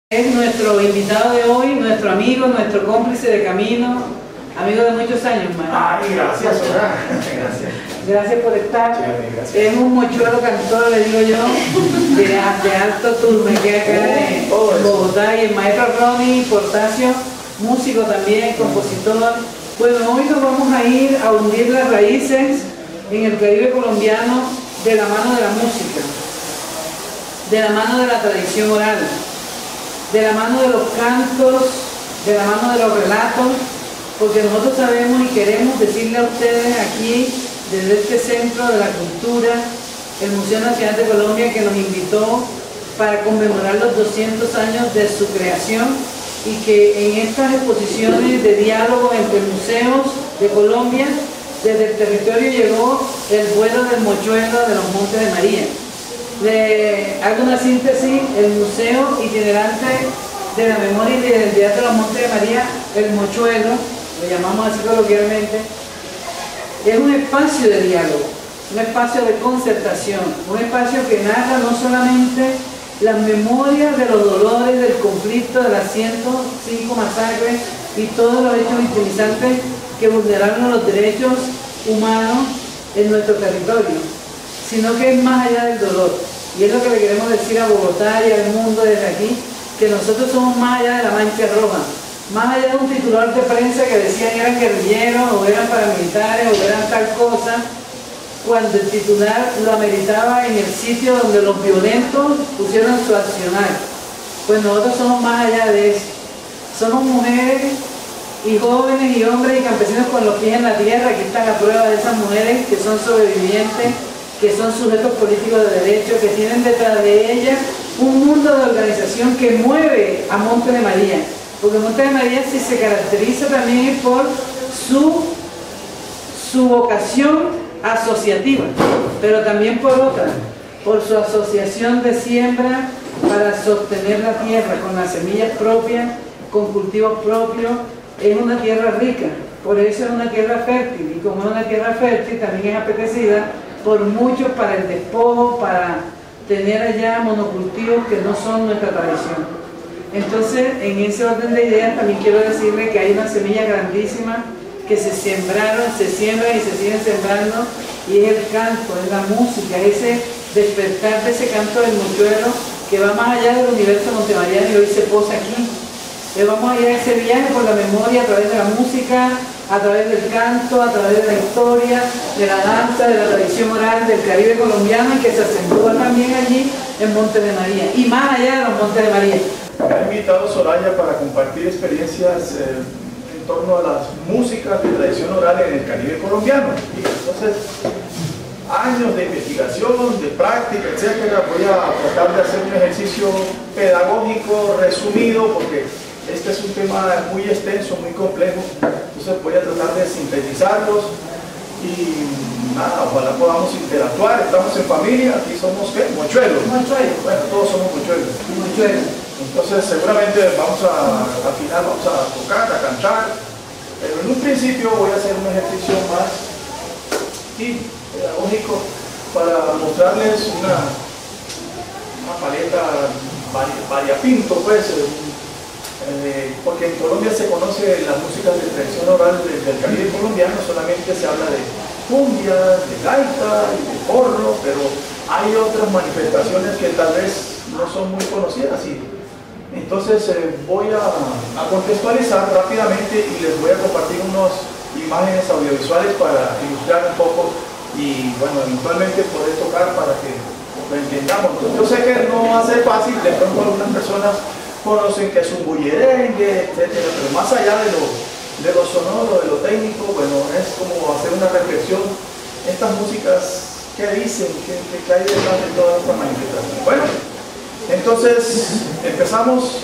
Es nuestro invitado de hoy, nuestro amigo, nuestro cómplice de camino, amigo de muchos años, man. Ay, gracias, Sora. Gracias. Gracias por estar. Sí, gracias. Es un mochuelo cantor, le digo yo, de alto turno, que acá en Bogotá, y el maestro Ronnie Portacio, músico también, compositor. Bueno, hoy nos vamos a ir a hundir las raíces en el Caribe colombiano de la mano de la música, de la mano de la tradición oral, de la mano de los cantos, de la mano de los relatos, porque nosotros sabemos y queremos decirle a ustedes aquí, desde este Centro de la Cultura, el Museo Nacional de Colombia, que nos invitó para conmemorar los 200 años de su creación, y que en estas exposiciones de diálogo entre museos de Colombia, desde el territorio llegó el vuelo del mochuelo de los Montes de María. Le hago una síntesis: el Museo Itinerante de la Memoria y de la Identidad de los Montes de María, el mochuelo, lo llamamos así coloquialmente, es un espacio de diálogo, un espacio de concertación, un espacio que narra no solamente las memorias de los dolores del conflicto de las 105 masacres y todos los hechos victimizantes que vulneraron los derechos humanos en nuestro territorio, sino que es más allá del dolor. Y es lo que le queremos decir a Bogotá y al mundo desde aquí, que nosotros somos más allá de la mancha roja, más allá de un titular de prensa que decían eran guerrilleros o eran paramilitares o eran tal cosa, cuando el titular lo ameritaba en el sitio donde los violentos pusieron su accionar. Pues nosotros somos más allá de eso. Somos mujeres y jóvenes y hombres y campesinos con los pies en la tierra. Aquí está la prueba de esas mujeres que son sobrevivientes, que son sujetos políticos de derecho, que tienen detrás de ellas un mundo de organización que mueve a Montes de María. Porque Montes de María sí se caracteriza también por su vocación asociativa, pero también por otra, por su asociación de siembra para sostener la tierra con las semillas propias, con cultivos propios. Es una tierra rica, por eso es una tierra fértil, y como es una tierra fértil también es apetecida por muchos para el despojo, para tener allá monocultivos que no son nuestra tradición. Entonces, en ese orden de ideas también quiero decirle que hay una semilla grandísima que se sembraron, se siembran y se siguen sembrando, y es el canto, es la música, ese despertar de ese canto del mochuelo que va más allá del universo montemariano y hoy se posa aquí. Vamos a ir a ese viaje por la memoria a través de la música, a través del canto, a través de la historia, de la danza, de la tradición oral del Caribe colombiano, y que se acentúa también allí en Montes de María y más allá de los Montes de María. Me ha invitado Soraya para compartir experiencias en torno a las músicas de tradición oral en el Caribe colombiano. Y entonces, años de investigación, de práctica, etcétera. Voy a tratar de hacer un ejercicio pedagógico resumido, porque este es un tema muy extenso, muy complejo. Entonces voy a tratar de sintetizarlos y nada, ojalá podamos interactuar. Estamos en familia, aquí somos ¿qué? Mochuelos. Mochuelos. Bueno, todos somos mochuelos. Mochuelos. Entonces seguramente vamos al final vamos a tocar, a cantar, pero en un principio voy a hacer un ejercicio más pedagógico para mostrarles una paleta variapinto, pues, porque en Colombia se conoce las músicas de tradición oral del Caribe colombiano, solamente se habla de cumbias, de gaita y de porro, pero hay otras manifestaciones que tal vez no son muy conocidas. Entonces voy a contextualizar rápidamente y les voy a compartir unas imágenes audiovisuales para ilustrar un poco y bueno, eventualmente poder tocar para que lo entendamos. Yo sé que no va a ser fácil, de pronto algunas personas conocen que es un bullerengue, etcétera, pero más allá de lo sonoro, de lo técnico, bueno, es como hacer una reflexión. Estas músicas, ¿qué dicen? ¿Qué hay detrás de toda esta manifestación? Bueno, entonces empezamos.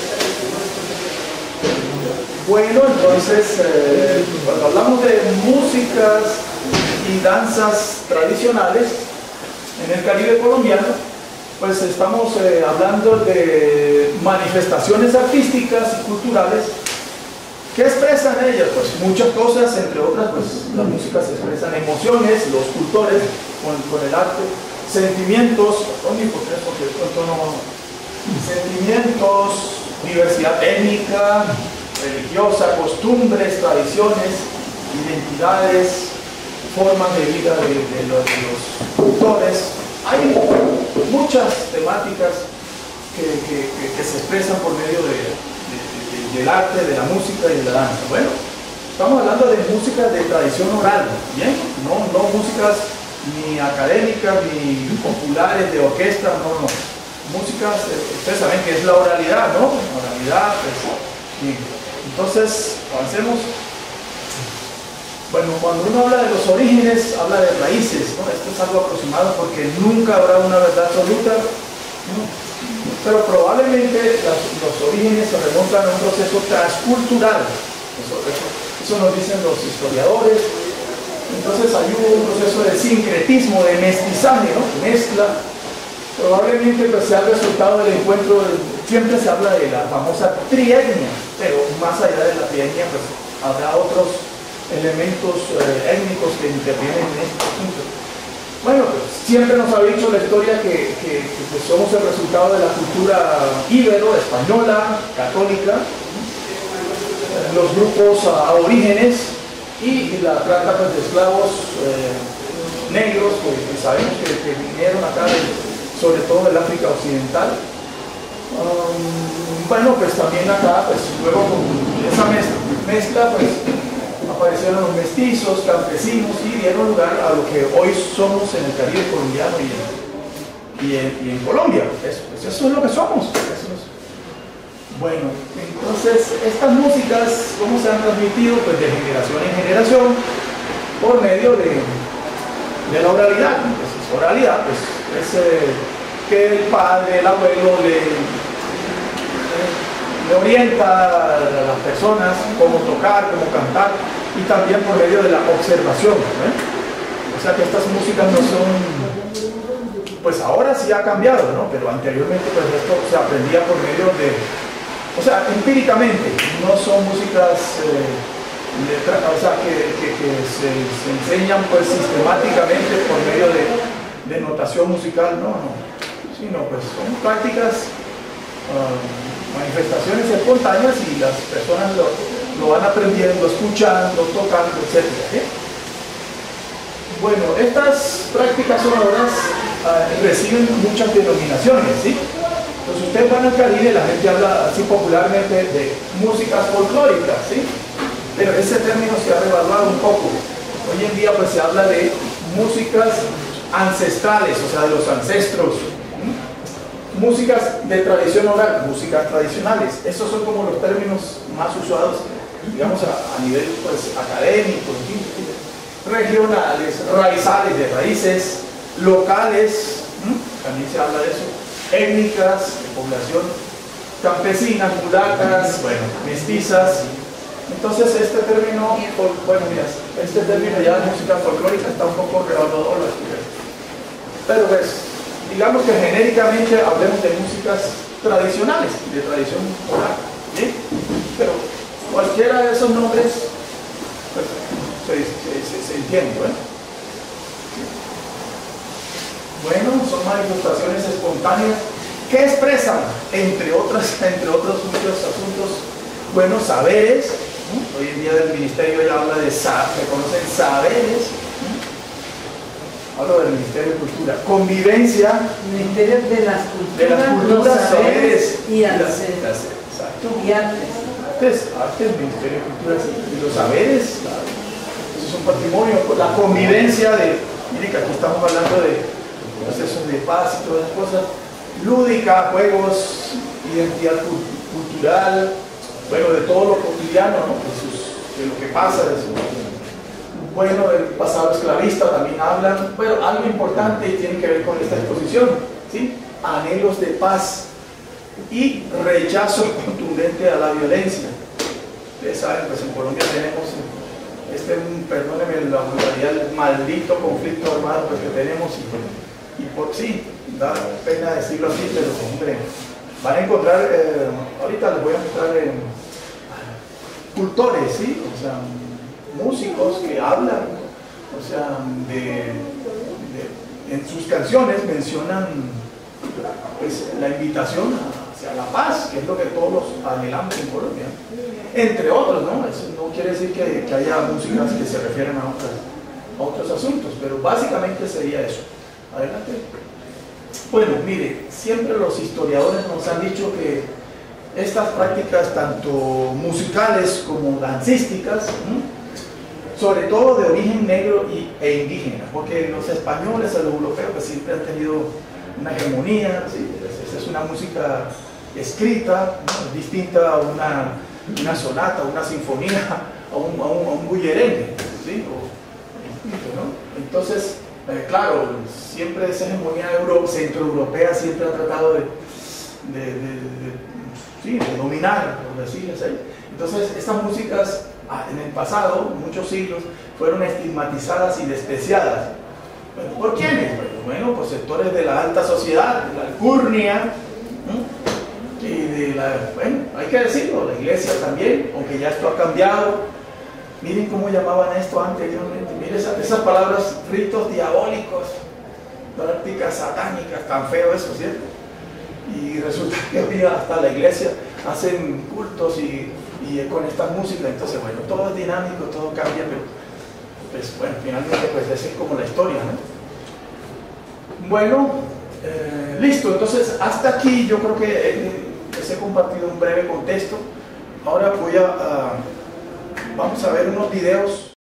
Bueno, entonces cuando hablamos de músicas y danzas tradicionales en el Caribe colombiano, pues estamos hablando de manifestaciones artísticas y culturales que expresan ellas, pues muchas cosas, entre otras, pues la música se expresan emociones, los cultores con el arte, sentimientos, porque de pronto sentimientos, diversidad étnica, religiosa, costumbres, tradiciones, identidades, formas de vida de los autores. Hay muchas temáticas que se expresan por medio del arte, de la música y de la danza. Bueno, estamos hablando de música de tradición oral, ¿bien? No músicas ni académicas ni populares de orquesta, no. Músicas, ustedes saben que es la oralidad, ¿no? Oralidad, pues, bien. Entonces, avancemos. Bueno, cuando uno habla de los orígenes, habla de raíces, ¿no? Esto es algo aproximado porque nunca habrá una verdad absoluta, ¿no? Pero probablemente los orígenes se remontan a un proceso transcultural. Eso nos dicen los historiadores. Entonces hay un proceso de sincretismo, de mestizaje, ¿no? Mezcla. Probablemente pues, sea el resultado del encuentro, siempre se habla de la famosa trietnia, pero más allá de la trietnia pues habrá otros elementos étnicos que intervienen en este asunto. Bueno, pues siempre nos ha dicho la historia que pues, somos el resultado de la cultura íbero, española, católica, los grupos aborígenes y la trata pues, de esclavos negros que sabemos que vinieron acá sobre todo del África Occidental. Bueno, pues también acá, pues luego con esa mezcla, pues aparecieron los mestizos, campesinos y dieron lugar a lo que hoy somos en el Caribe colombiano y en Colombia. Eso es lo que somos. Bueno, entonces estas músicas, ¿cómo se han transmitido? Pues de generación en generación por medio de la oralidad. Entonces, oralidad, pues es que el padre, el abuelo le orienta a las personas cómo tocar, cómo cantar, y también por medio de la observación, ¿eh? O sea que estas músicas no son, pues ahora sí ha cambiado, ¿no? Pero anteriormente pues esto se aprendía por medio de, o sea, empíricamente, no son músicas o sea, que se enseñan pues sistemáticamente por medio de notación musical, no, sino pues son prácticas, manifestaciones espontáneas y las personas lo van aprendiendo, escuchando, tocando, etc. Bueno, estas prácticas sonoras reciben muchas denominaciones, ¿sí? Entonces ustedes van al Caribe, la gente habla así popularmente de músicas folclóricas, ¿sí? Pero ese término se ha revaluado un poco. Hoy en día pues se habla de músicas ancestrales, o sea, de los ancestros. Músicas de tradición oral, músicas tradicionales. Esos son como los términos más usados, digamos, a nivel pues, académico, regionales, raizales, de raíces, locales, también se habla de eso, étnicas, de población, campesinas, mulatas, bueno, mestizas. Entonces este término, bueno, mira, este término ya de música folclórica está un poco revaluado, pero pues, digamos que genéricamente hablemos de músicas tradicionales, de tradición oral, ¿sí? Pero cualquiera de esos nombres pues, se entiende, ¿bueno? Bueno, son manifestaciones espontáneas que expresan, entre otros muchos asuntos, buenos saberes. Hoy en día el ministerio ya habla de reconocen saberes. Hablo del Ministerio de Cultura. Convivencia. Ministerio de las culturas, los saberes y artes. Exacto. Y artes. Artes, Ministerio de Cultura y los saberes. Eso es un patrimonio. La convivencia de, miren que aquí estamos hablando de procesos de paz y todas las cosas. Lúdica, juegos, identidad cultural, bueno, de todo lo cotidiano, ¿no? De lo que pasa, de eso. Bueno, del pasado esclavista también hablan. Bueno, algo importante y tiene que ver con esta exposición, ¿sí? Anhelos de paz y rechazo contundente a la violencia. Ustedes saben, pues en Colombia tenemos perdónenme la vulgaridad, el maldito conflicto armado pues, que tenemos y por sí, da pena decirlo así, pero hombre, van a encontrar, ahorita les voy a mostrar cultores, ¿sí? O sea, músicos que hablan, o sea, en sus canciones mencionan pues la invitación hacia la paz, que es lo que todos anhelamos en Colombia, entre otros, ¿no? Eso no quiere decir que haya músicas que se refieren a otros asuntos, pero básicamente sería eso. Adelante. Bueno, mire, siempre los historiadores nos han dicho que estas prácticas, tanto musicales como dancísticas, sobre todo de origen negro e indígena, porque los españoles, los europeos, pues siempre han tenido una hegemonía, ¿sí? Esa es una música escrita, ¿no? Distinta a una sonata, una sinfonía, a un bullerengue, ¿sí? ¿no? Entonces, claro, siempre esa hegemonía centroeuropea siempre ha tratado de dominar, por decirlo así. Entonces, estas músicas en el pasado, muchos siglos, fueron estigmatizadas y despreciadas. Bueno, ¿por quiénes? Bueno, por sectores de la alta sociedad, de la alcurnia, ¿no? Y de bueno, hay que decirlo, la iglesia también, aunque ya esto ha cambiado. Miren cómo llamaban esto anteriormente, miren esas palabras, ritos diabólicos, prácticas satánicas, tan feo eso, ¿cierto? Y resulta que hoy hasta la iglesia hacen cultos y con esta música, entonces bueno, todo es dinámico, todo cambia, pero pues bueno, finalmente pues esa es como la historia, ¿no? Bueno, listo, entonces hasta aquí yo creo que les he compartido un breve contexto. Ahora vamos a ver unos videos